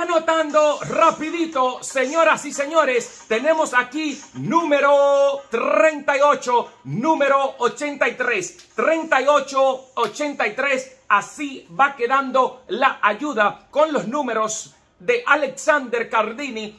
Anotando rapidito, señoras y señores, tenemos aquí número 38, número 83, 38, 83, así va quedando la ayuda con los números de Alexander Cardini,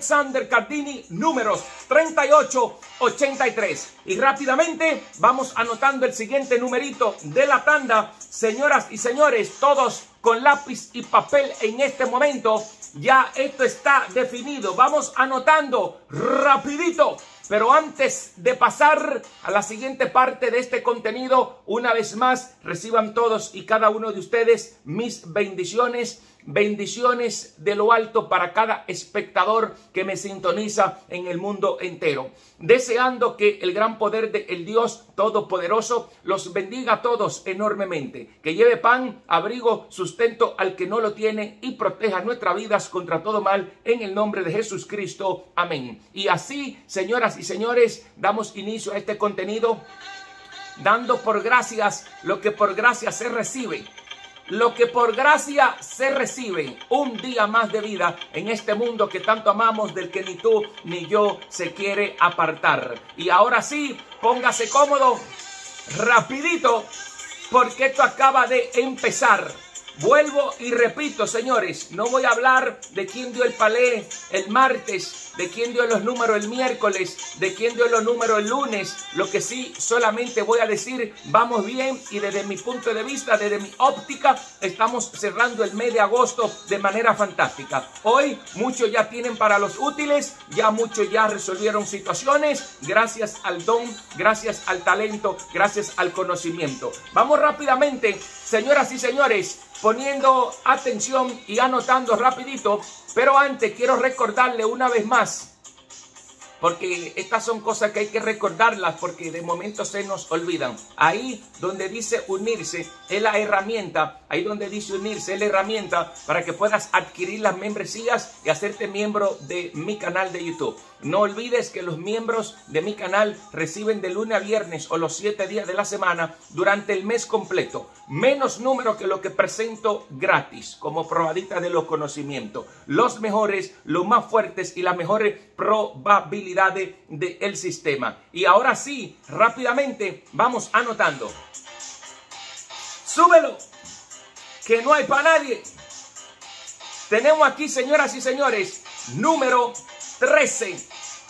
números 38, 83. Y rápidamente vamos anotando el siguiente numerito de la tanda, señoras y señores, todos con lápiz y papel en este momento. Ya esto está definido. Vamos anotando rapidito. Pero antes de pasar a la siguiente parte de este contenido, una vez más, reciban todos y cada uno de ustedes mis bendiciones. Bendiciones de lo alto para cada espectador que me sintoniza en el mundo entero. Deseando que el gran poder del Dios Todopoderoso los bendiga a todos enormemente. Que lleve pan, abrigo, sustento al que no lo tiene y proteja nuestras vidas contra todo mal en el nombre de Jesucristo. Amén. Y así, señoras y señores, damos inicio a este contenido dando por gracias lo que por gracia se recibe. Lo que por gracia se recibe, un día más de vida en este mundo que tanto amamos, del que ni tú ni yo se quiere apartar. Y ahora sí, póngase cómodo, rapidito, porque esto acaba de empezar. Vuelvo y repito, señores, no voy a hablar de quién dio el palé el martes, de quién dio los números el miércoles, de quién dio los números el lunes. Lo que sí solamente voy a decir, vamos bien, y desde mi punto de vista, desde mi óptica, estamos cerrando el mes de agosto de manera fantástica. Hoy muchos ya tienen para los útiles, ya muchos ya resolvieron situaciones, gracias al don, gracias al talento, gracias al conocimiento. Vamos rápidamente, señoras y señores, poniendo atención y anotando rapidito, pero antes quiero recordarle una vez más, porque estas son cosas que hay que recordarlas porque de momento se nos olvidan. Ahí donde dice unirse es la herramienta, ahí donde dice unirse es la herramienta para que puedas adquirir las membresías y hacerte miembro de mi canal de YouTube. No olvides que los miembros de mi canal reciben de lunes a viernes o los 7 días de la semana durante el mes completo. Menos número que lo que presento gratis como probadita de los conocimientos. Los mejores, los más fuertes y las mejores probabilidades del sistema. Y ahora sí, rápidamente vamos anotando. Súbelo, que no hay para nadie. Tenemos aquí, señoras y señores, número 13,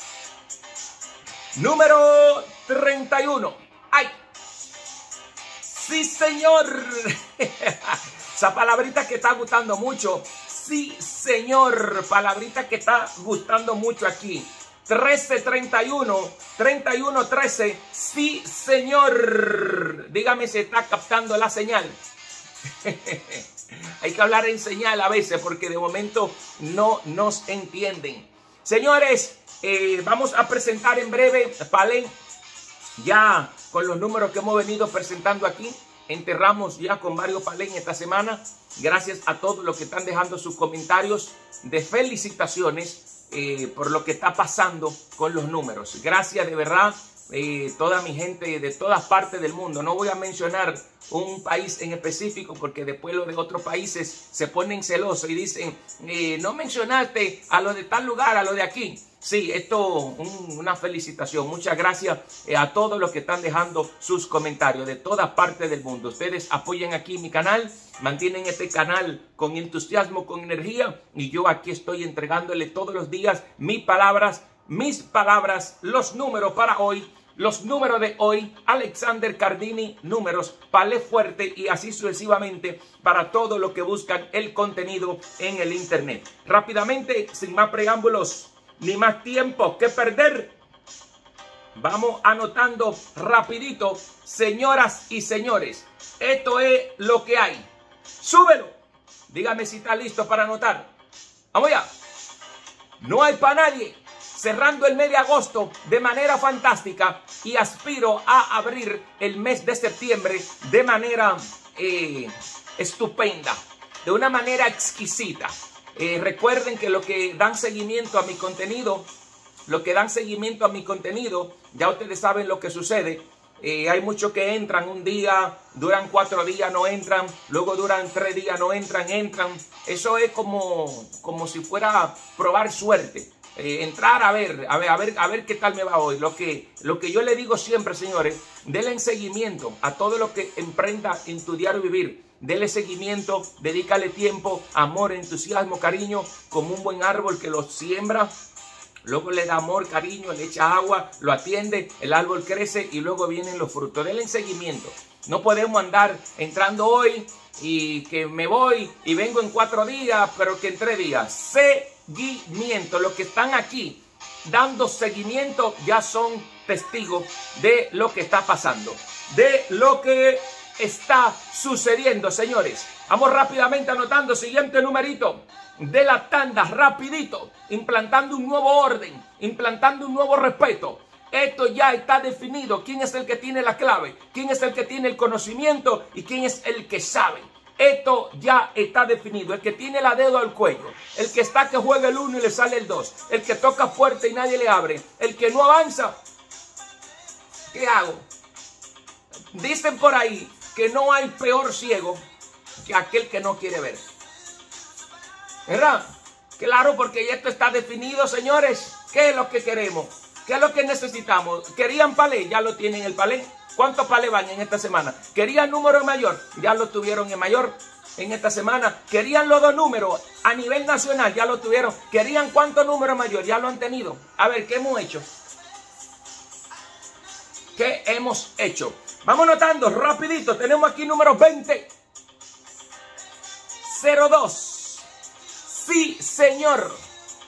número 31. ¡Ay! ¡Sí, señor! Esa palabrita que está gustando mucho. Sí, señor. Palabrita que está gustando mucho aquí. 13, 31, 31, 13. Sí, señor. Dígame si está captando la señal. Hay que hablar en señal a veces porque de momento no nos entienden. Señores, vamos a presentar en breve palé. Ya con los números que hemos venido presentando aquí, enterramos ya con varios palés en esta semana. Gracias a todos los que están dejando sus comentarios de felicitaciones por lo que está pasando con los números. Gracias de verdad. Toda mi gente de todas partes del mundo. No voy a mencionar un país en específico porque después los de otros países se ponen celosos y dicen, no mencionaste a los de tal lugar, a los de aquí. Sí, esto una felicitación. Muchas gracias a todos los que están dejando sus comentarios de todas partes del mundo. Ustedes apoyan aquí mi canal, mantienen este canal con entusiasmo, con energía, y yo aquí estoy entregándole todos los días mis palabras, los números para hoy. Los números de hoy, Alexander Cardini, números, palé fuerte y así sucesivamente para todos los que buscan el contenido en el internet. Rápidamente, sin más preámbulos, ni más tiempo que perder, vamos anotando rapidito, señoras y señores. Esto es lo que hay. Súbelo. Dígame si está listo para anotar. Vamos ya. No hay para nadie. Cerrando el mes de agosto de manera fantástica y aspiro a abrir el mes de septiembre de manera estupenda, de una manera exquisita. Recuerden que los que dan seguimiento a mi contenido, ya ustedes saben lo que sucede. Hay muchos que entran un día, duran 4 días, no entran, luego duran 3 días, no entran, entran. Eso es como si fuera probar suerte. Entrar a ver qué tal me va hoy. Lo que yo le digo siempre, señores, denle seguimiento a todo lo que emprenda en tu diario vivir. Dele seguimiento, dedícale tiempo, amor, entusiasmo, cariño, como un buen árbol que lo siembra. Luego le da amor, cariño, le echa agua, lo atiende, el árbol crece y luego vienen los frutos. Denle seguimiento. No podemos andar entrando hoy y que me voy y vengo en 4 días, pero que en 3 días. Seguimiento. Los que están aquí dando seguimiento ya son testigos de lo que está pasando, de lo que está sucediendo, señores. Vamos rápidamente anotando, siguiente numerito de la tanda, rapidito, implantando un nuevo orden, implantando un nuevo respeto. Esto ya está definido. ¿Quién es el que tiene la clave? ¿Quién es el que tiene el conocimiento? ¿Y quién es el que sabe? Esto ya está definido. El que tiene la dedo al cuello, el que está que juega el 1 y le sale el 2, el que toca puerta y nadie le abre, el que no avanza. ¿Qué hago? Dicen por ahí que no hay peor ciego que aquel que no quiere ver. ¿Verdad? Claro, porque esto está definido, señores. ¿Qué es lo que queremos? ¿Qué es lo que necesitamos? ¿Querían palé? Ya lo tienen el palé. ¿Cuántos palés van en esta semana? ¿Querían número en mayor? Ya lo tuvieron en mayor en esta semana. ¿Querían los 2 números a nivel nacional? Ya lo tuvieron. ¿Querían cuántos números mayor? Ya lo han tenido. A ver, ¿qué hemos hecho? ¿Qué hemos hecho? Vamos notando rapidito. Tenemos aquí número 2002. Sí, señor.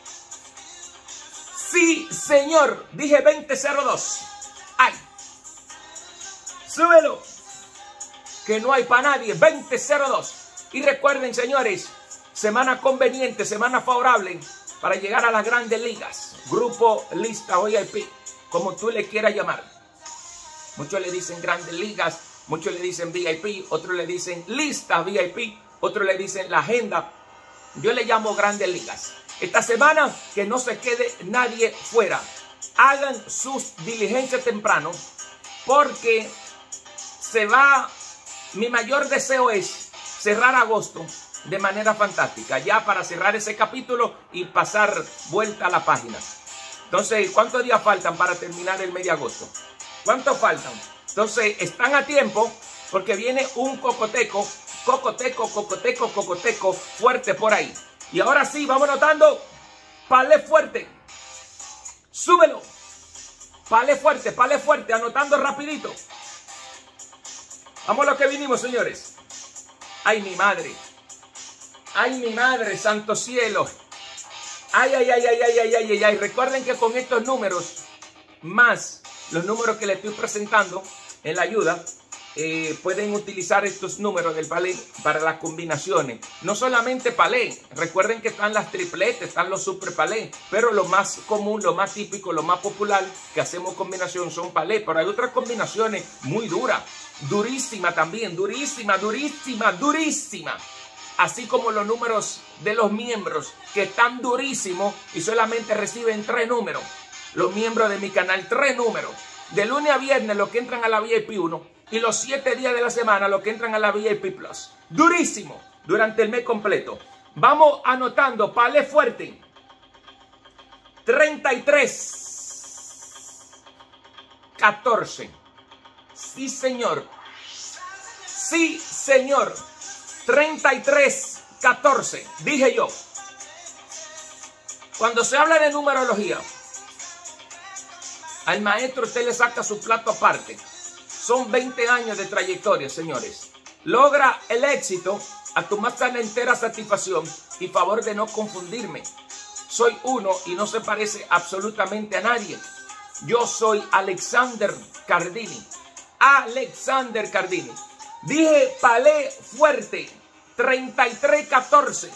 Sí, señor. Dije 2002. ¡Ay! Súbelo. Que no hay para nadie. 2002. Y recuerden, señores, semana conveniente, semana favorable para llegar a las grandes ligas. Grupo Lista VIP, como tú le quieras llamar. Muchos le dicen grandes ligas, muchos le dicen VIP, otros le dicen Lista VIP, otros le dicen la agenda. Yo le llamo grandes ligas. Esta semana que no se quede nadie fuera. Hagan sus diligencias temprano porque se va. Mi mayor deseo es cerrar agosto de manera fantástica. Ya para cerrar ese capítulo y pasar vuelta a la página. Entonces, ¿cuántos días faltan para terminar el mes de agosto? ¿Cuántos faltan? Entonces, están a tiempo porque viene un cocoteco fuerte por ahí. Y ahora sí, vamos notando. Palé fuerte. Súbelo. Palé fuerte, anotando rapidito. Vamos a lo que vinimos, señores. Ay, mi madre. Ay, mi madre, santo cielo. Ay. Recuerden que con estos números, más los números que les estoy presentando en la ayuda, pueden utilizar estos números del palé para las combinaciones. No solamente palé, recuerden que están las tripletes, están los super palé, pero lo más común, lo más típico, lo más popular que hacemos combinación son palé, pero hay otras combinaciones muy duras, durísima también, durísima. Así como los números de los miembros que están durísimos y solamente reciben 3 números. Los miembros de mi canal, 3 números. De lunes a viernes los que entran a la VIP 1 y los 7 días de la semana los que entran a la VIP Plus. Durísimo durante el mes completo. Vamos anotando. Palé fuerte. 33-14. Sí, señor. Sí, señor. 33-14. Dije yo. Cuando se habla de numerología, al maestro usted le saca su plato aparte. Son 20 años de trayectoria, señores. Logra el éxito a tu más entera satisfacción y favor de no confundirme. Soy uno y no se parece absolutamente a nadie. Yo soy Alexander Cardini. Alexander Cardini. Dije palé fuerte. 33-14.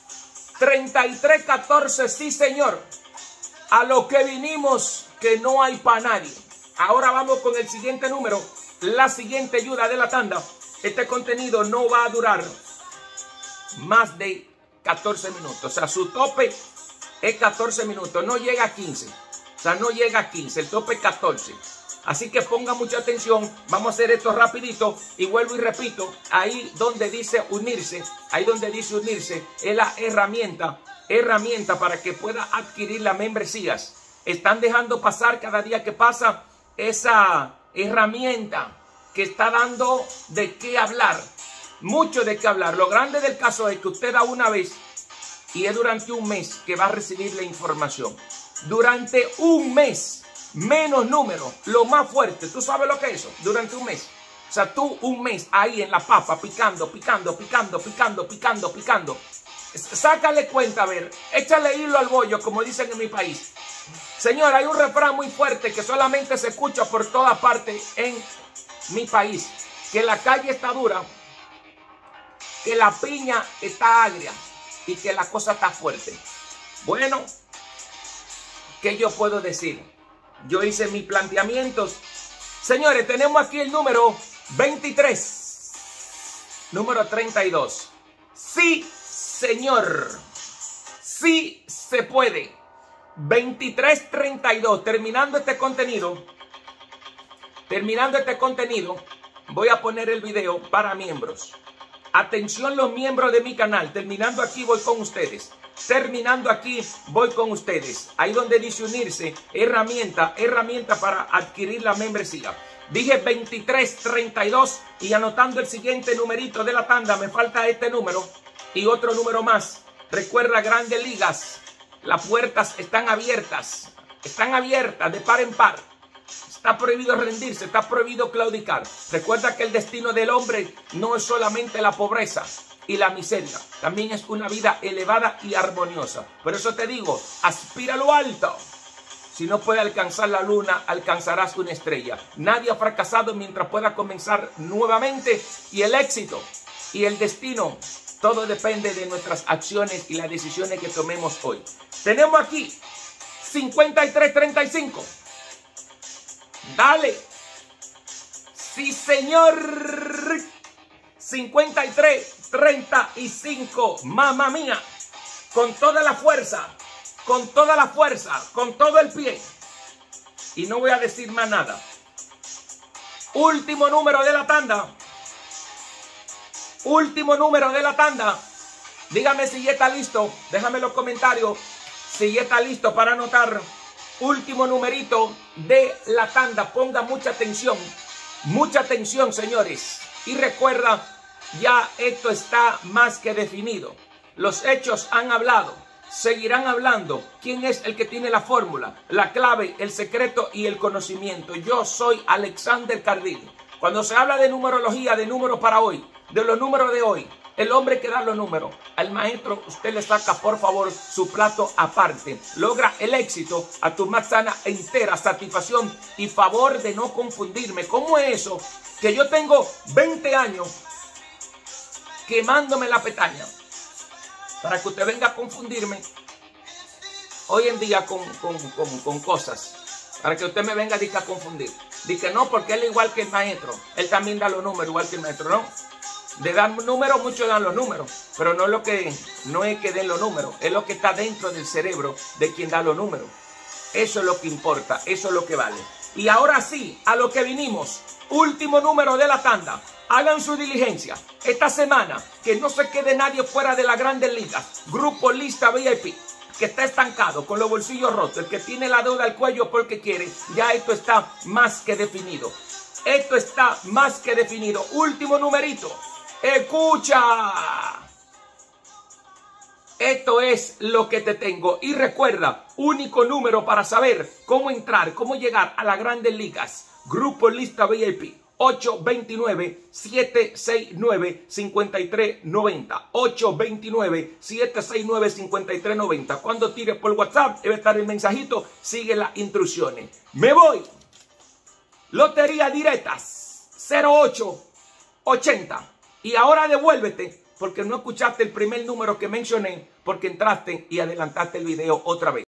33-14, sí, señor. A lo que vinimos, que no hay para nadie. Ahora vamos con el siguiente número. La siguiente ayuda de la tanda. Este contenido no va a durar más de 14 minutos. O sea, su tope es 14 minutos. No llega a 15. O sea, no llega a 15. El tope es 14. Así que ponga mucha atención. Vamos a hacer esto rapidito y vuelvo y repito. Ahí donde dice unirse, es la herramienta para que pueda adquirir las membresías. Están dejando pasar cada día que pasa esa herramienta que está dando de qué hablar. Mucho de qué hablar. Lo grande del caso es que usted da una vez y es durante un mes que va a recibir la información. Durante un mes, menos número, lo más fuerte. ¿Tú sabes lo que es eso? Durante un mes. O sea, tú un mes ahí en la papa, picando. Sácale cuenta, a ver, échale hilo al bollo, como dicen en mi país. Señor, hay un refrán muy fuerte que solamente se escucha por toda parte en mi país. Que la calle está dura, que la piña está agria y que la cosa está fuerte. Bueno, ¿qué yo puedo decir? Yo hice mis planteamientos. Señores, tenemos aquí el número 23. Número 32. Sí, señor. Sí se puede. 2332. Terminando este contenido, voy a poner el video para miembros. Atención los miembros de mi canal. Terminando aquí voy con ustedes. Ahí donde dice unirse, herramienta para adquirir la membresía. Dije 2332 y anotando el siguiente numerito de la tanda, me falta este número y otro número más. Recuerda, Grandes Ligas, las puertas están abiertas de par en par. Está prohibido rendirse, está prohibido claudicar. Recuerda que el destino del hombre no es solamente la pobreza y la miseria, también es una vida elevada y armoniosa. Por eso te digo, aspira a lo alto. Si no puedes alcanzar la luna, alcanzarás una estrella. Nadie ha fracasado mientras pueda comenzar nuevamente. Y el éxito y el destino, todo depende de nuestras acciones y las decisiones que tomemos hoy. Tenemos aquí 5335. Dale. Sí, señor. 5335. Mamma mía. Con toda la fuerza. Con todo el pie. Y no voy a decir más nada. Último número de la tanda. Dígame si ya está listo. Déjame en los comentarios si ya está listo para anotar. Último numerito de la tanda. Ponga mucha atención, señores. Y recuerda, ya esto está más que definido. Los hechos han hablado, seguirán hablando. ¿Quién es el que tiene la fórmula, la clave, el secreto y el conocimiento? Yo soy Alexander Cardini. Cuando se habla de numerología, de números para hoy, de los números de hoy, el hombre que da los números, al maestro usted le saca por favor su plato aparte. Logra el éxito a tu más sana, entera satisfacción y favor de no confundirme. ¿Cómo es eso? Que yo tengo 20 años quemándome la pestaña para que usted venga a confundirme hoy en día con cosas. Para que usted me venga a confundir. Dice no, porque él es igual que el maestro. Él también da los números igual que el maestro, ¿no? De dar números, muchos dan los números, pero no es que den los números, es lo que está dentro del cerebro de quien da los números. Eso es lo que importa, eso es lo que vale. Y ahora sí, a lo que vinimos, último número de la tanda. Hagan su diligencia. Esta semana, que no se quede nadie fuera de las Grandes Ligas. Grupo Lista VIP, que está estancado, con los bolsillos rotos, el que tiene la deuda al cuello porque quiere, ya esto está más que definido. Último numerito. Escucha. Esto es lo que te tengo. Y recuerda, único número para saber cómo entrar, cómo llegar a las Grandes Ligas. Grupo Lista VIP. 829-769-5390. 829-769-5390. Cuando tires por WhatsApp, debe estar el mensajito. Sigue las instrucciones. Me voy. Lotería Directas 0880. Y ahora devuélvete porque no escuchaste el primer número que mencioné porque entraste y adelantaste el video otra vez.